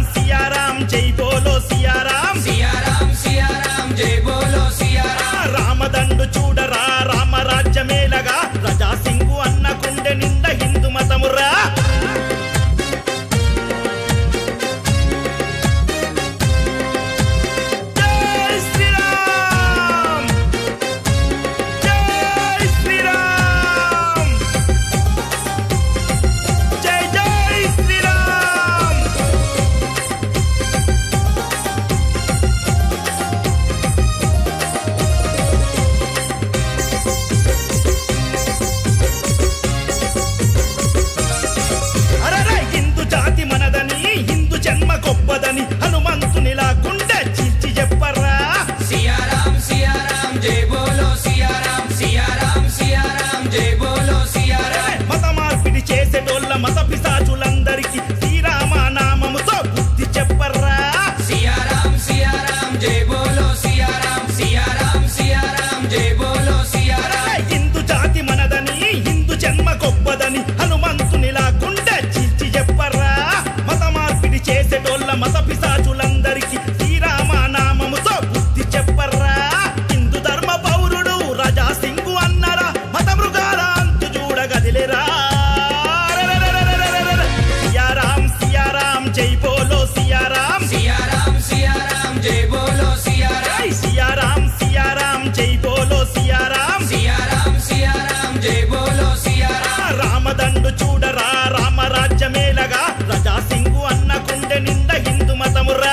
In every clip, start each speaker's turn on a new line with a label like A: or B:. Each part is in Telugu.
A: सिया राम जय बोलो सिया राम जय बोलो सिया राम రామదండు చూడరా రామ రాజ్యమేలగా రజా సింగు అన్న కుండె నిండా హిందూ మతమురా గొప్పదని హనుమంతునిలా గుండె చీల్చి చెప్పరా సియా రామ్ జై బోలో సియా రామ్ జై బోలో సియా రామ్ మత మార్పిడి చేసేటోళ్ళ మత పిశాచులందరికీ శ్రీరామ నామముతో బుద్ధి చెప్పరా సియా రామ్ జై బోలో సియా రామ్ జై బోలో సియా రామ్ హిందూ జాతి మనదని హిందూ జన్మ గొప్పదని హనుమంతునిలా గుండె చీల్చి చెప్పరా మత మార్పిడి చేసేటోళ్ళ మత పిశాచులందరికీ శ్రీరామ నామముతో బుద్ధి చెప్పరా హిందూ ధర్మ పౌరుడు రజా సింగు అన్నరా మత మృగాల అంతు చూడగదిలేరా సియా రామ్ జై బోలో సియా రామ్ జై బోలో సియా రామ్ సియా రామ్ జై బోలో సియా రామ్ జై బోలో సియా రామ్ రామదండు చూడరా రామ రాజ్యమేలగా రజా సింగు అన్న కుండె నిండా హిందూ మతమురా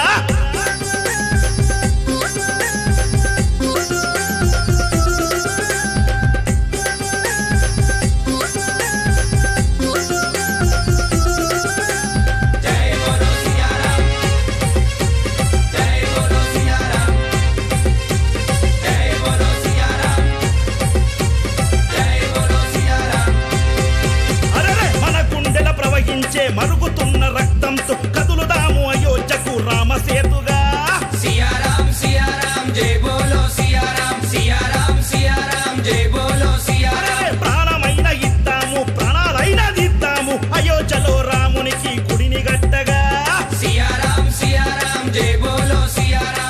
A: మరుగుతున్న రక్తంతో కదులుదాము అయోధ్యకు రామసేతుగా సియా రామ్ జై బోలో సియా రామ్ జై బోలో సియా రామ్ ప్రాణమైన ఇద్దాము ప్రాణాలైన దిద్దాము అయోధ్యలో రామునికి గుడిని గట్టగా సియా రామ్ జై బోలో సియా రామ్